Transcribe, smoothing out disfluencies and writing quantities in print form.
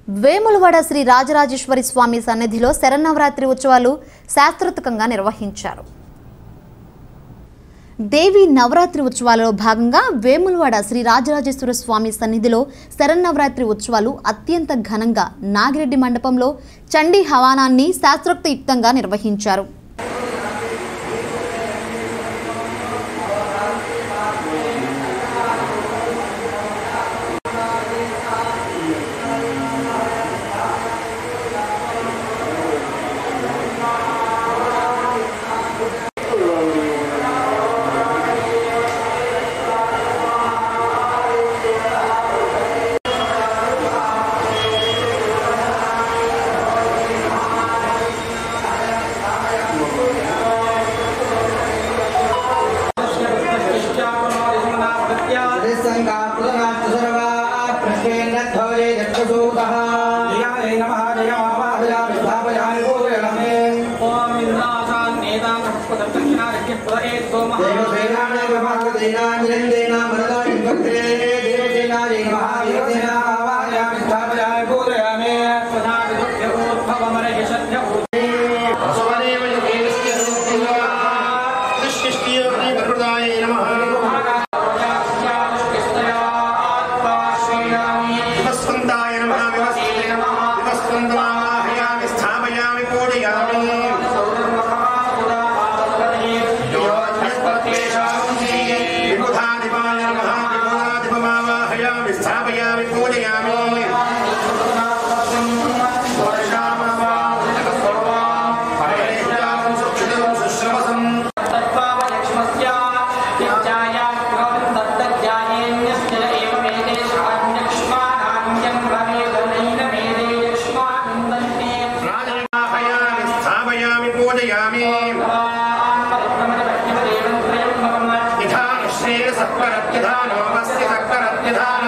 వేములవాడ శ్రీ రాజరాజేశ్వరి స్వామి సన్నిధిలో శరన్నవరాత్రి ఉత్సవాలు శాస్త్రోక్తంగా నిర్వహించారు. దేవి నవరాత్రి ఉత్సవాలలో భాగంగా వేములవాడ శ్రీ రాజరాజేశ్వర స్వామి సన్నిధిలో శరన్నవరాత్రి ఉత్సవాలు అత్యంత ఘనంగా నాగిరెడ్డి మండపంలో చండీ హవానాన్ని శాస్త్రోక్తయుక్తంగా నిర్వహించారు. Sakkarat